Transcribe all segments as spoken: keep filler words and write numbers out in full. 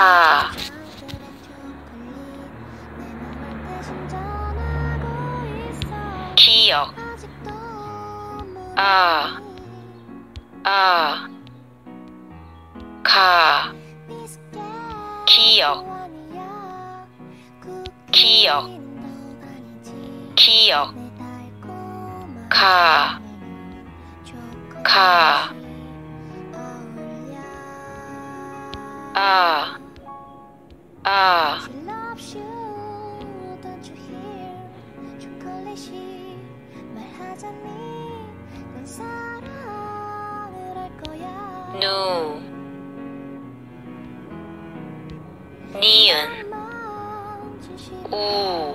가, 기억, 아, 아, 가, 기억, 기억, 기억, 가, 가, 아, 아, 누, 니은, 우,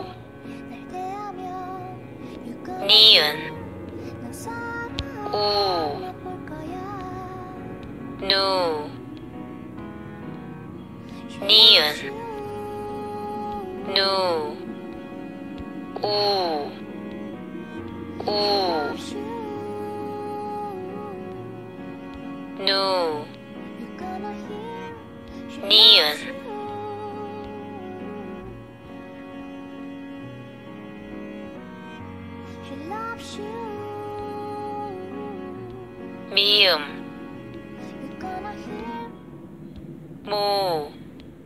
니은, 우, 누, 니은, 누, 우, 우, 누, 니은, 미음, 무,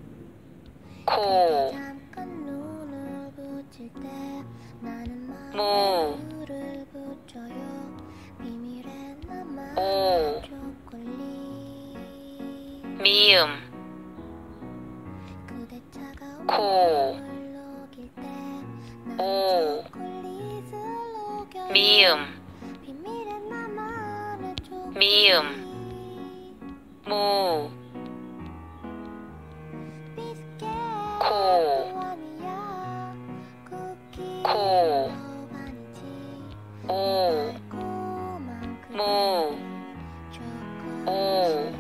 코, 무, 오, 미음, 코, 오, 미음, 미음, 무, 코, 코, 오, 무, 오,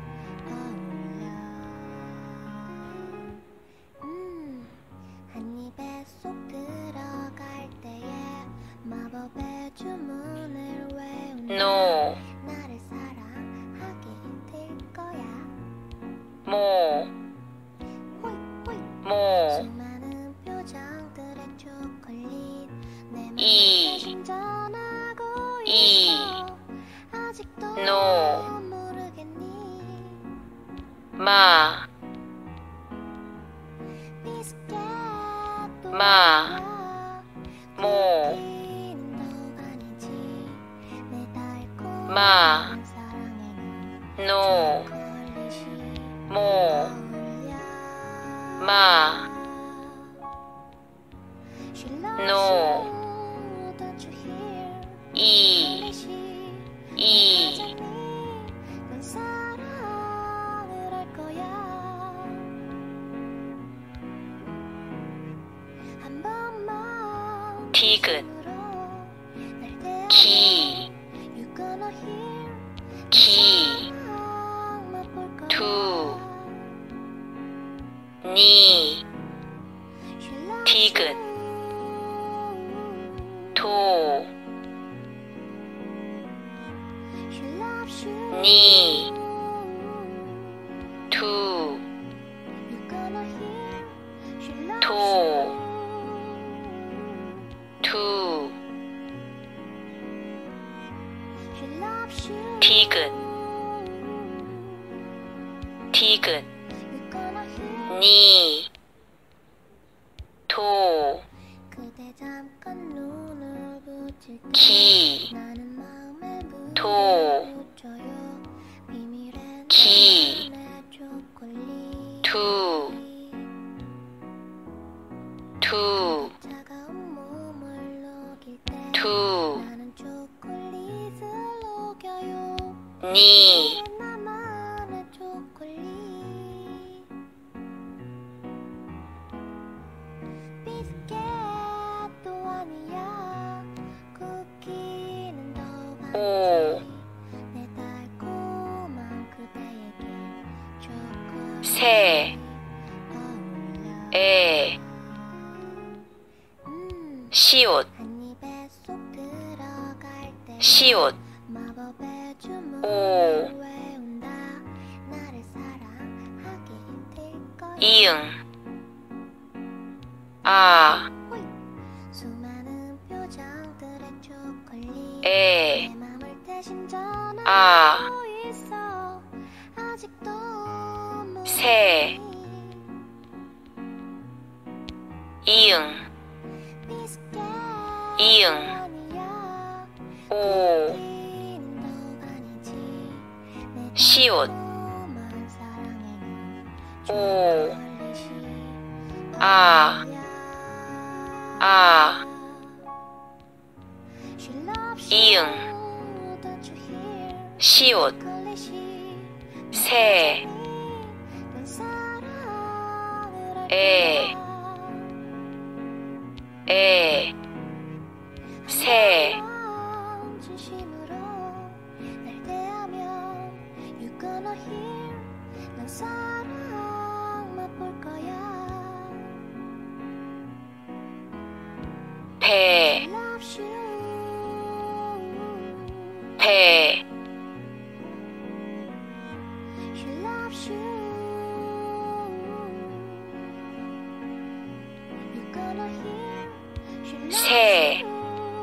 노, 모, 모, 이, 이, 노, 마, 마, 모, 마, 노, 모, 마, 노, 이, 이, 디귿, 기, 기, 두, 니, 디귿, 도, 니, 두, 도, 두, 디귿, 디귿, 니, 도, 기, 도, 기, 두, 두, 두, 니, 오, 새, 에, 시옷, 시옷, 오, 이응 아 수많은 표정들의 초콜릿 에 내 맘을 대신 아 전하고 있어 아직도 새 이응 비슷해 이응 아니야 오 웃기는 너 아니지 내 시옷 달콤한 사랑에는 오 초콜릿이 아 어울려 아 She loves 이응 you, don't you hear? 시옷 초콜릿이 새 넌 사랑을 할 에 거야. 에 새 넌 진심으로 날 대하면 You gonna hear 난 사랑 맛볼 거야. 배 She loves you. 배 She loves you. You gonna hear she loves 새 you.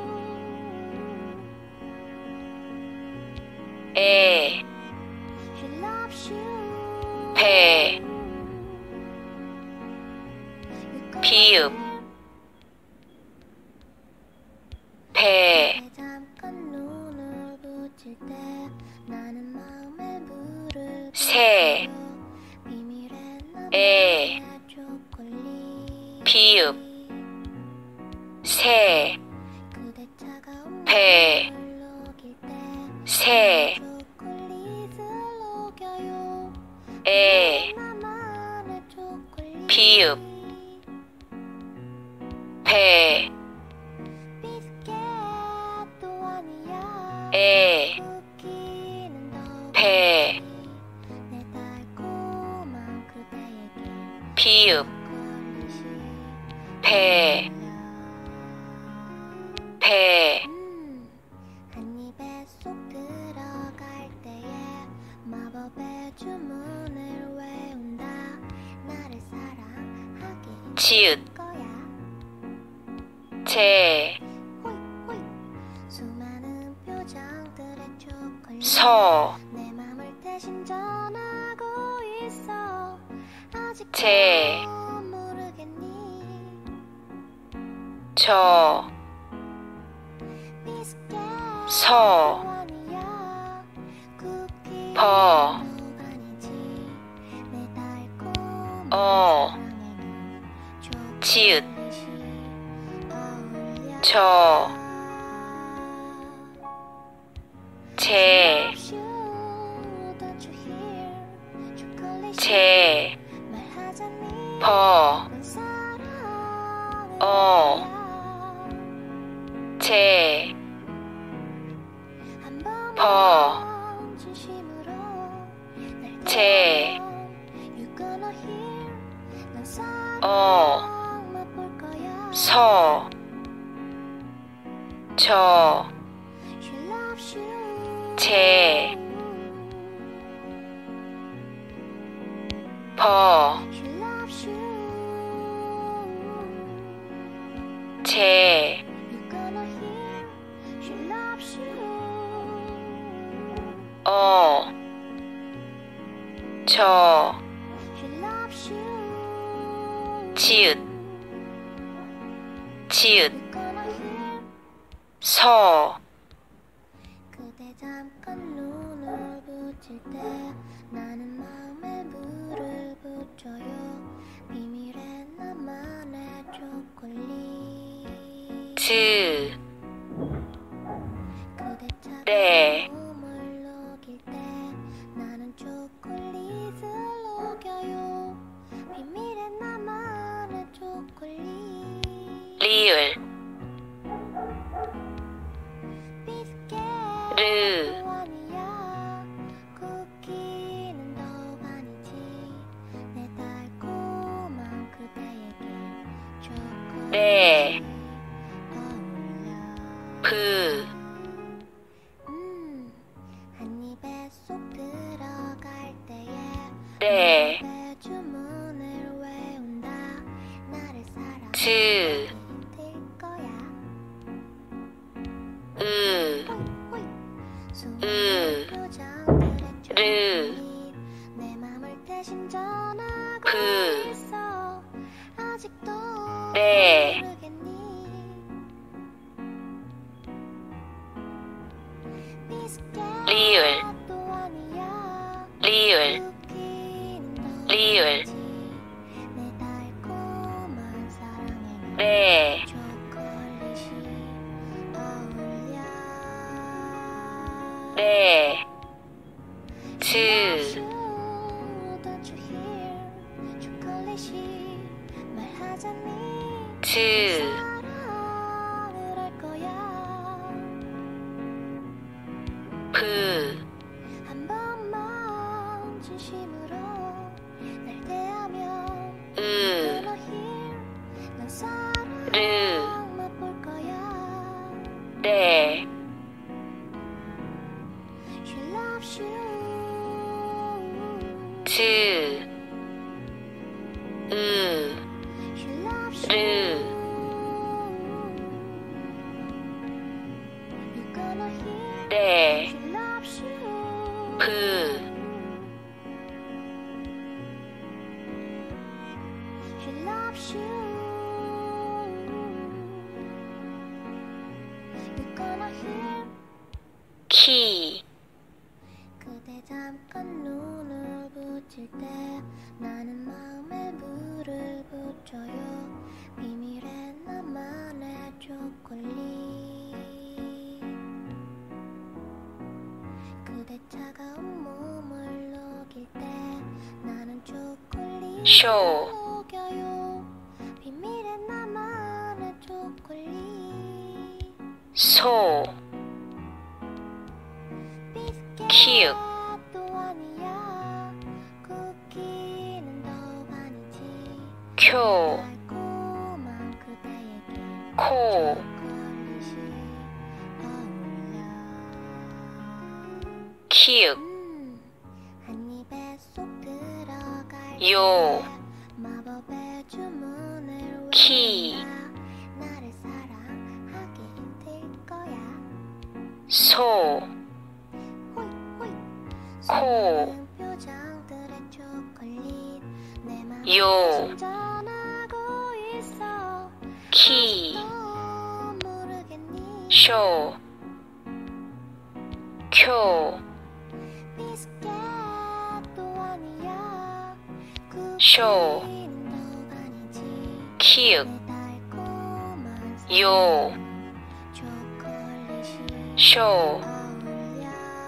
에 She loves you. 배 You gonna 비읍 hear 배 그대 잠깐 눈을 붙일 때 나는 마음에 물을 새 붓고요. 비밀의 에 나만의 초콜릿 비읍 새 그대 차가운 배 마음을 녹일 때 새 초콜릿을 녹여요. 에 나만의 초콜릿 비읍 배 비스켓도 아니야. 에 웃기는 너 배 내 달콤한 그대에게 비읍 초콜릿이 배 배 음, 한 입에 쏙 들어갈 때에 마법의 주문을 외운다. 나를 사랑하게 지읒 할 거야. 제 호이 호이 수많은 표정들의 초콜릿 서 내 맘을 대신 전하고 있어 아직도 제 모르겠니 저 비스켓 서 아니야 쿠키 버 아니지 내 달콤한 어 사랑에는 지읒 초콜릿이 어울려 저 제 제 버 어 제 버 제 어 서 저 제 버 제 어 저 지읒 지읒 서 그대 잠깐 눈을 붙일 때 나는 마음에 물을 붙여요. 비밀의 나만의 초콜릿 즈 그대 차가운 네 몸을 녹일 때 나는 초콜릿을 녹여요. 비밀의 나만의 초콜릿 리을 르 아니야 쿠키는 더 아니지 내 달콤한 그대에게 초콜릿 네 어울려 브 음, 한 입에 쏙 들어갈 때에 네 마법의 주문을 대신 전하고 그 있어 아직도 네 모르겠니 리을 또 아니야 리을 웃기는 리을 너지 내 달콤한 사랑에 네 초콜릿이 어울려 네 즈 Don't you hear 초콜릿이 말하자니 즈 사랑을 할 거야 브 한 번만 진심으로 날 대하면 으 Gonna hear 난 사랑 맛볼 거야 네 She loves you 즈 으 She loves 르 you You're gonna hear 네 She loves you 브 She loves you You're gonna hear 키 그대 잠깐 눈을 붙일 때 나는 마음에 물을 붙여요 비밀의 나만의 초콜릿 그대 차가운 몸을 녹일 때 나는 초콜릿을 쇼 녹여요 비밀의 나만의 초콜릿 소 키읔 또 아니야 쿠키는 더욱 아니지 쿄 달콤한 그대에게 코 초콜릿이 어울려 키읔 음, 한 입에 쏙 들어갈 요 때 마법의 주문을 키 외운다 나를 사랑하기 힘들 거야 소 호이 호이 코 수많은 표정들의 초콜릿 내 맘을 요 신전하고 있어 키 아직도 모르겠니 쇼 쿄 비스켓도 아니야 쇼 쿠키는 더욱 아니지 키읔 내 달콤한 요 사랑 초콜릿이 쇼 어울려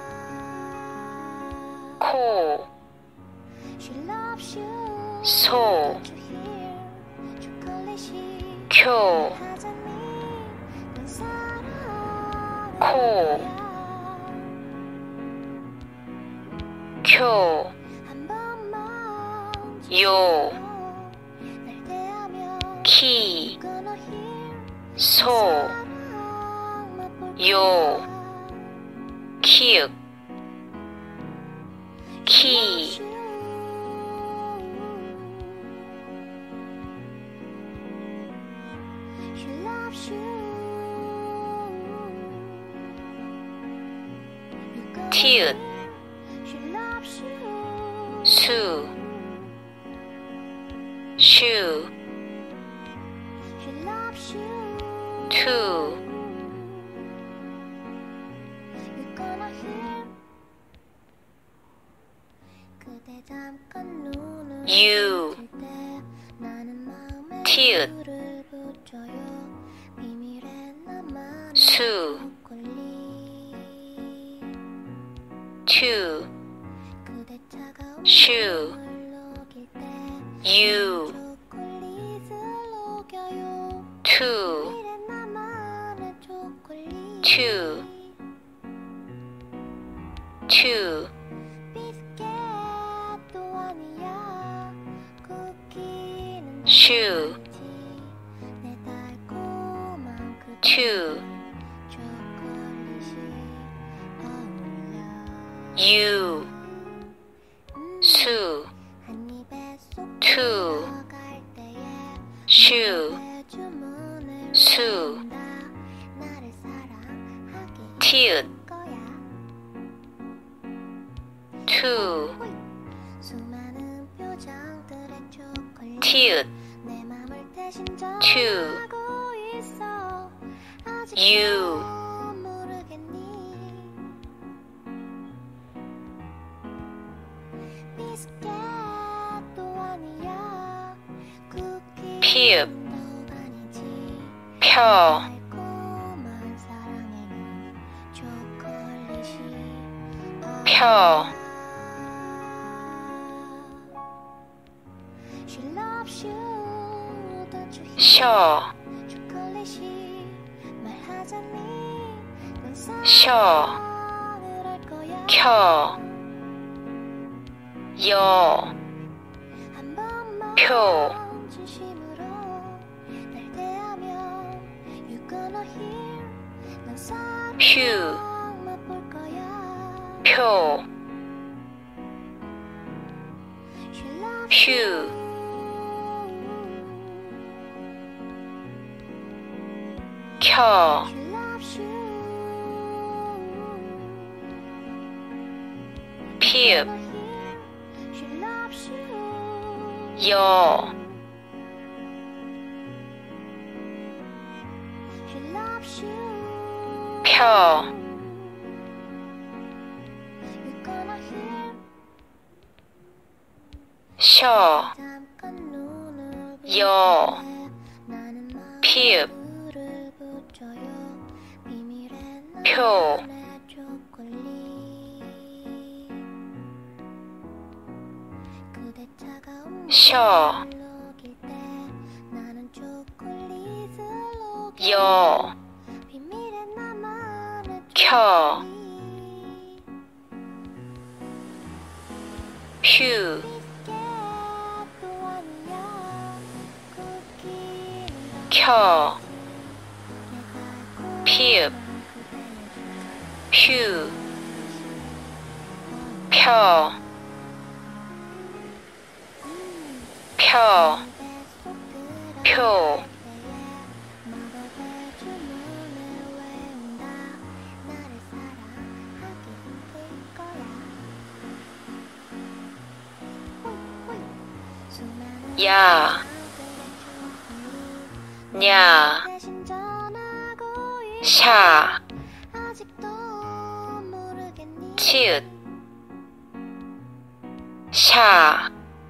코 She loves you 소 Don't you hear 초콜릿이 쿄 하자니 넌 사랑할 코 거야 쿄 한 번만 요 진심으로 날 대하면 키 Gonna hear 소 사랑 맛볼 요 거야 키읔 키 Loves you. She loves you. You're gonna 티읕 hear. She loves you. 수 슈 She loves you. 투 You're gonna hear. 그대 잠깐 눈을 유 붙일 때 나는 마음에 티읕 물을 붙여요 비밀의 나만의 수 초콜릿 투 그대 차가운 슈 몸을 녹일 때 유 초콜릿을 녹여요 투 비밀의 나만의 초콜릿 투 투 비스켓도 아니야 쿠키는 슈 아니지 내 달콤한 그 투 초콜릿이 어울려 유 음, 수 한 입에 쏙 투 들어갈 때에 슈 마법의 주문을 수 외운다 나를 사랑하기 티읕 거야 투 호이. 수많은 표정들의 초콜릿 티읕 내 맘을 대신 two 전하고 있어 아직도 you 모르겠니 비스켓도 아니야 쿠키 피읍 도 아니지 펴 달콤한 사랑에는 초콜릿이 펴 She loves you, don't you hear? 쉬어 초콜릿이 말하자니 넌 쉬어 사랑을 할 거야. 켜 여 한 번만 표 진심으로 날 대하면 You gonna hear 넌 사랑 휴 맛볼 거야. 표 She loves 휴 you. 켜 She loves you. 피읍 Gonna hear she loves you. 여 She loves you. 펴 You're gonna hear 쉬어 잠깐 눈을 여 비틀래 나는 마음에 피읍 불을 붙여요. 비밀의 표 나만의 초콜릿 그대 차가운 쉬어 몸을 녹일 때 나는 초콜릿을 녹여 여 비밀의 나만의 켜 초콜릿 휴 비스켓도 아니야 쿠키는 더 켜 내 피읍 달콤한 그대에게 휴 펴 펴 표 마법의 주문을 외운다 나를 사랑하게 될 거야 호이 호이 수많은 야 사랑들의 초콜릿 냐 대신 전하고 있어 샤 아직도 모르겠니 치읓 샤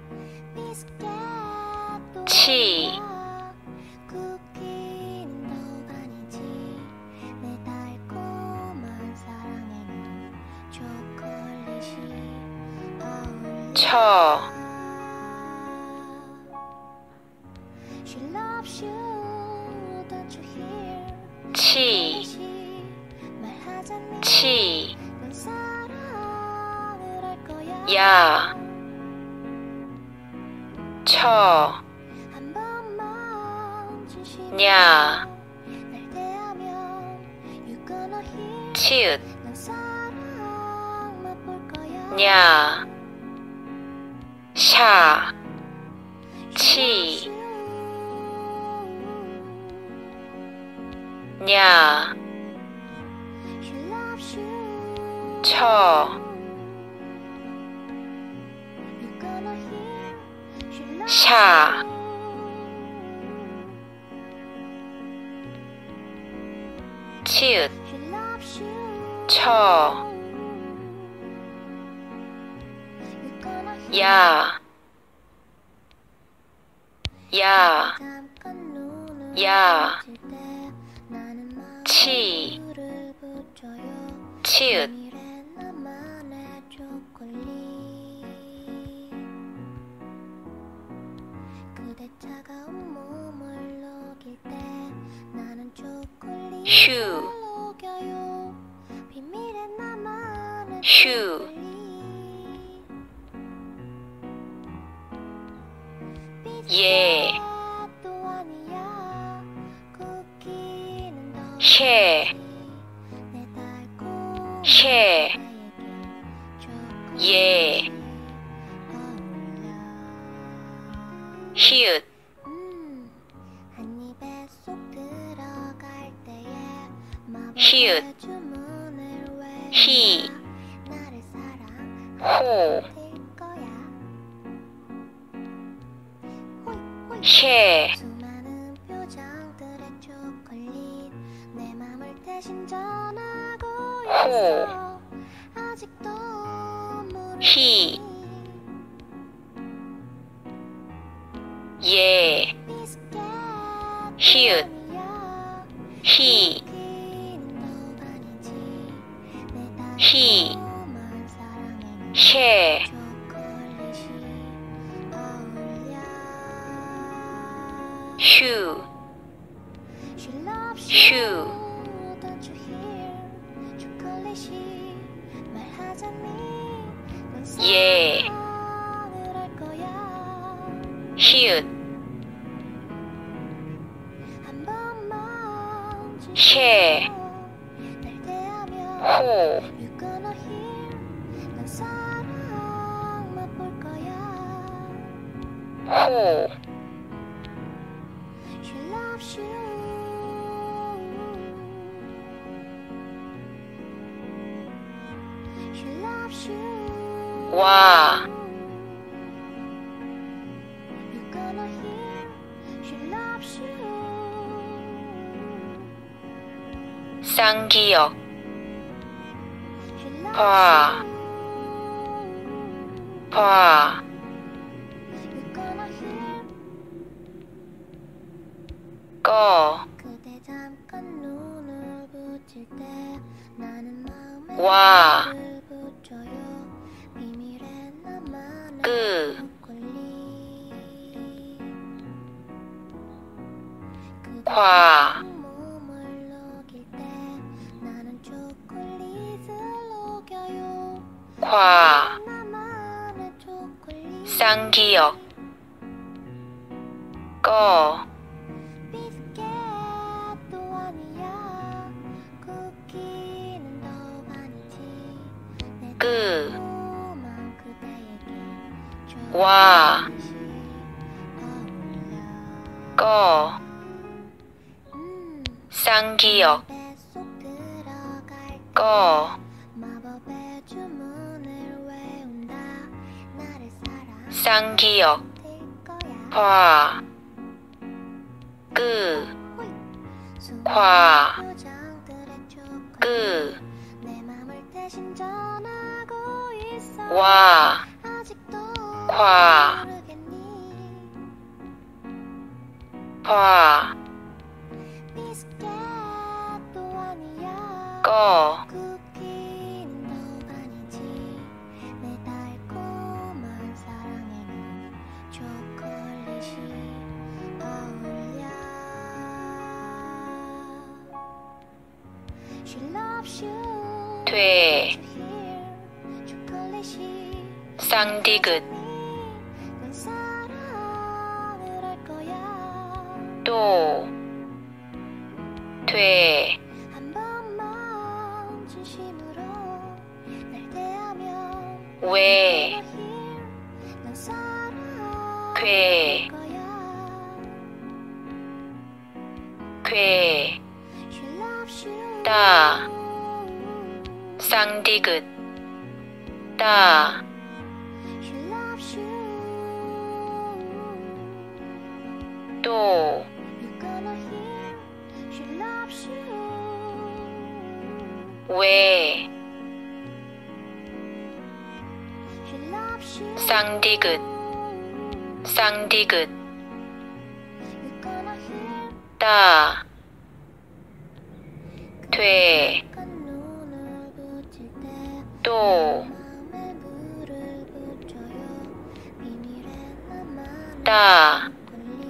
비스켓도 치 아니야 쿠키는 더 아니지 내 달콤한 사랑에는 초콜릿이 어울려 처 She loves you, don't you hear? 치 초콜릿이 말하자니 치 넌 사랑을 할 거야 야 처 한 번만 진심으로 냐 날 대하면 You gonna hear 치읓 넌 사랑 맛볼 거야 냐 샤 She 치 loves you. 냐 She loves you. 처 You gonna hear she loves 샤 you. 치읓 She loves you. 처 You gonna hear 야 야 잠깐 눈을 야 비칠 때 나는 마음에 치 불을 붙여요. 치읓 비밀의 나만의 초콜릿 그대 차가운 몸을 녹일 때 나는 초콜릿을 휴 녹여요. 비밀의 나만의 휴 초콜릿 예 비스켓도 아니야 쿠키는 더 해 내 달콤한 해 그대에게 예 어울려 히읗 음, 한 입에 쏙 들어갈 때에 히읗 마법의 주문을 외운다 히 나를 사랑하게 호 될 거야 해, 수많은 표정들의 초콜릿 내 맘을 대신 전하고 있어 아직도 히, 예, 히읗, 히, 히, 해, 휴, 휴, 예, 히읗, 해, 호, 호, 와, 쌍기역, 봐, 봐, 꺼, 그대 잠깐 눈을 붙일 때 나는 마음에 와, 불을 붙여요 비밀의 나만의 끄, 초콜릿 그대 과, 몸을 녹일 때 나는 초콜릿을 녹여요 과, 나만의 초콜릿 쌍기역, 꺼, 비스켓도 아니야 쿠키는 더욱 아니지 내 끄, 달콤한 그대에게 와, 초콜릿이 어울려 꺼, 음, 쌍기역, 뱃속 들어갈 때 꺼, 마법의 주문을 외운다 나를 사랑할 쌍기역, 거야 봐, 끄, 수많은 과, 표정들의 초콜릿 끄, 내 맘을 대신 전하고 있어 와, 아직도 과, 모르겠니 봐, 비스켓도 아니야 꺼, 쿠키는 더욱 아니지 내 달콤한 사랑에는 초콜릿이 어울려 She loves you 돼, 초콜릿이 쌍디귿, 넌 사랑을 할 거야 또, 돼, 한 번만 진심으로 날 대하면 왜, 넌 사랑할 괴, 거야 괴, She loves you 따, 쌍디귿, 따, She loves you 또, You're gonna hear She loves you 왜, She loves you 쌍디귿, 쌍디귿, You're gonna hear 따, 돼, 잠깐 눈을 붙일 때 또, 마음에 물을 붙여요 비밀의 나만의 따, 초콜릿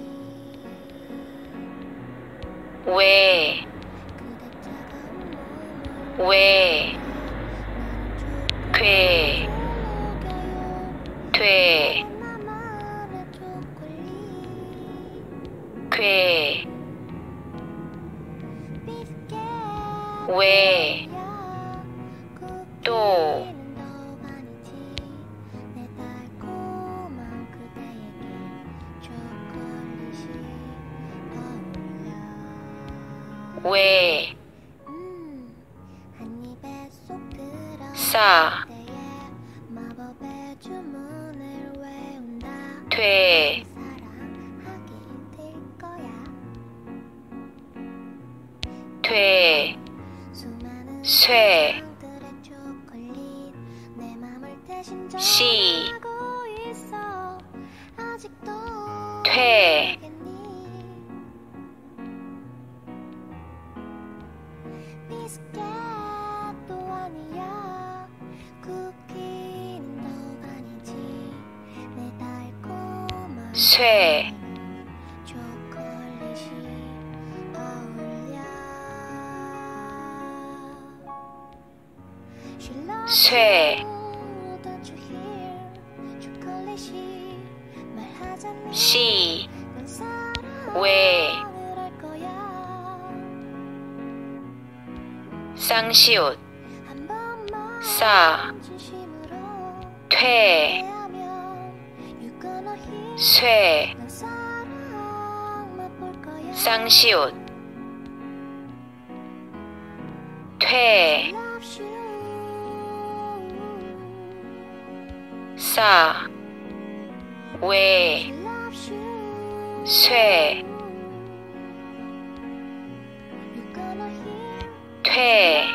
왜, 그대 차가운 몸을 왜, 나는 괴, 녹여요 돼, 나만의 초콜릿 괴, 비스켓 왜, 또, 쿠키는 더욱 아니지 내 달콤한 그대에게 초콜릿이 어울려 왜, 음, 한 입에 쏙 들어갈 싸, 때에 마법의 주문을 외운다 돼, 사랑하길 쇠, 시, 퇴, 쇠, 쇠, 시, 왜, 쌍시옷, 싸, 퇴, 쇠, 쌍시옷, 퇴, 싸, 왜, 쇠, 퇴,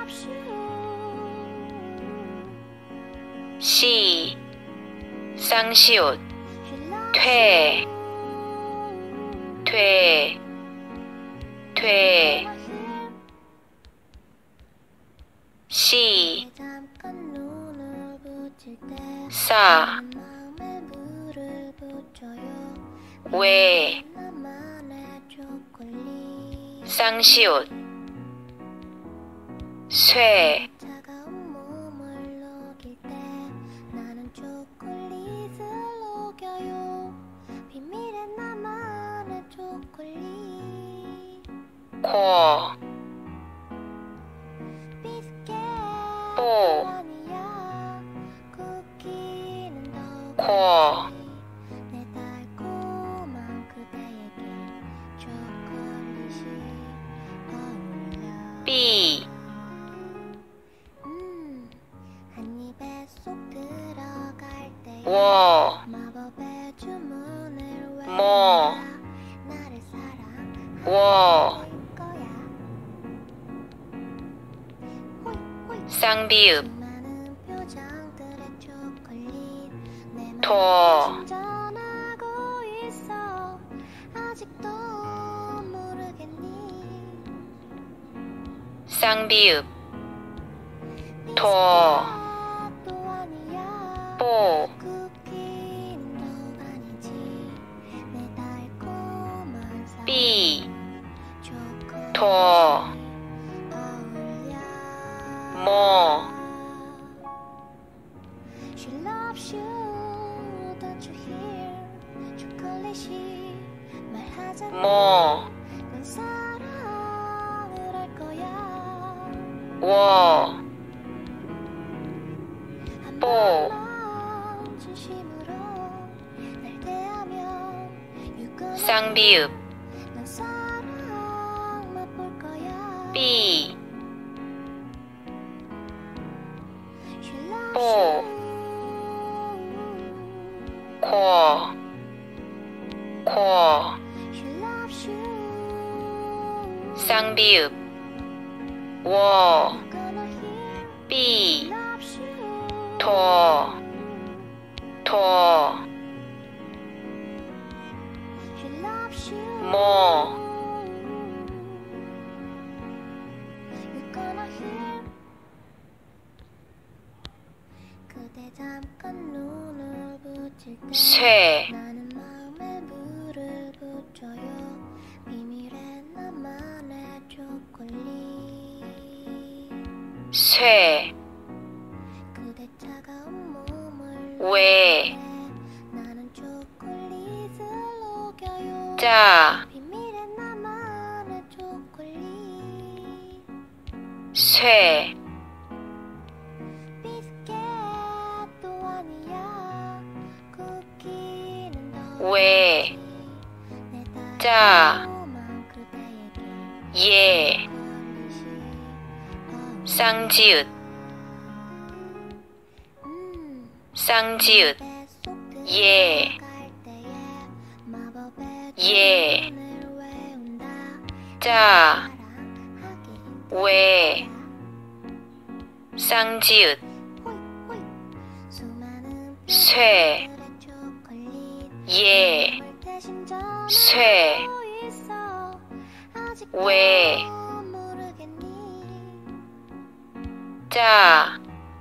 시, 쌍시옷, 퇴, 퇴, 퇴, 시, 싸, 왜, 쌍시옷, 쇠, 코, 뽀, 코, 삐, 워, 모, 워, 쌍비읍, 토, 쌍비읍, 토, 뽀, 삐, 토, 모, 모, 워, 뽀, 쌍비읍, 삐, 뽀, 코, 코, 쌍비읍, 워, 삐, 토, 토, 모, 쇠, 쇠, 왜, 짜, 쇠, 왜, 짜, 예, 쌍지읒, 쌍지읒, 예, 예, 짜, 왜, 쌍지읒 수많은 쇠 초콜릿 예 대신 쇠 전하고 있어. 아직도 왜 모르겠니? 짜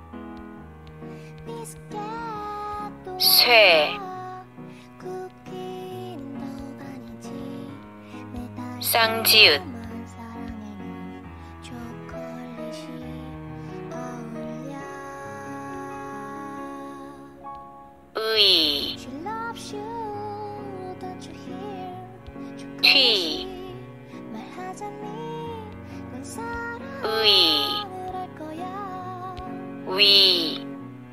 비스켓도 쇠 아니야. 쿠키는 더 아니지. 내 달콤한 쌍지읒 사랑에는 초콜릿이 어울려. 의 She loves you, don't you hear? 튀 말하자니 넌 사랑을 의 할 거야. 위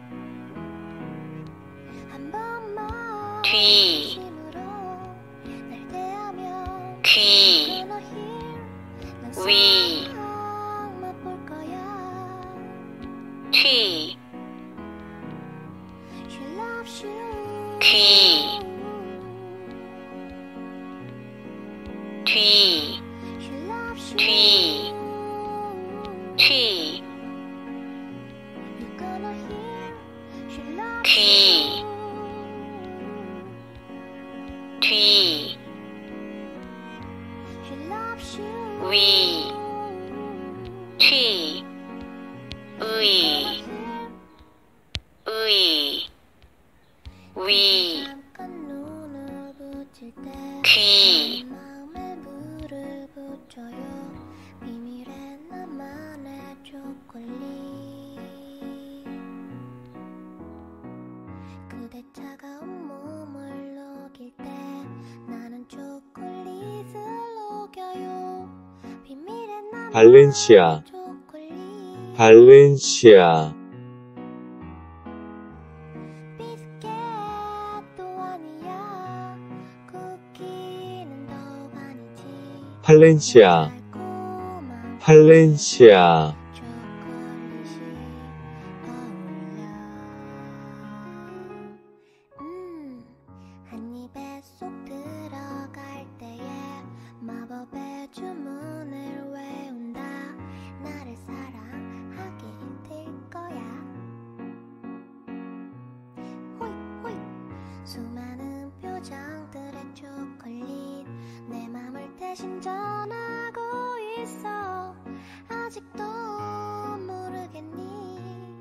한 번만 뒤 진심으로 날 대하면 귀 gonna hear. 넌 위 사랑 맛볼 거야. 튀 She loves you. 귀 뒤 She loves you. 뒤 튀 You're gonna hear. She loves 귀 you. 뒤 She loves you. 위 튀 의 의 위 잠깐 눈을 붙일 때 귀 마음에 물을 붙여요. 비밀의 나만의 초콜릿. 그대 차가운 몸을 녹일 때 나는 초콜릿을 녹여요. 비밀의 나만의 발렌시아 초콜릿. 발렌시아 비스켓도 아니야. 쿠키는 더 아니지. 발렌시아 달콤한 발렌시아 초콜릿이 어울려. 음, 한 입에 쏙 들어갈 때에 마법의 주문을 외운다. 나를 사랑하게 될 거야. 호이 호이 수많은 표정들의 초콜릿 내 맘을 대신 전하고 있어. 아직도 모르겠니?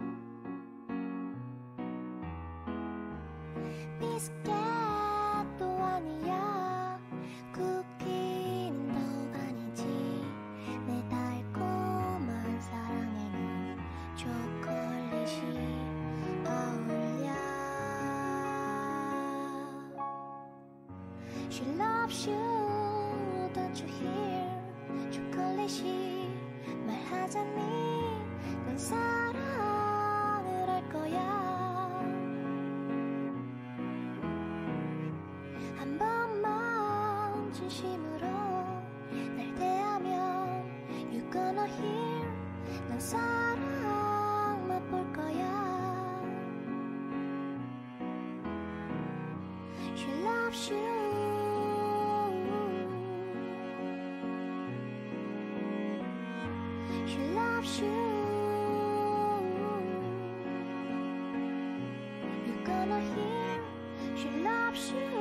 비스켓도 아니야. 쿠키는 더 아니지. 내 달콤한 사랑에는 초콜릿이 어울려. She loves you, don't you hear? 초콜릿이 말하자니 넌 사랑을 할 거야. 한 번만 진심으로 날 대하면 You're gonna hear. 넌 사랑 맛볼 거야. She loves you. She loves you. You're gonna hear. She loves you.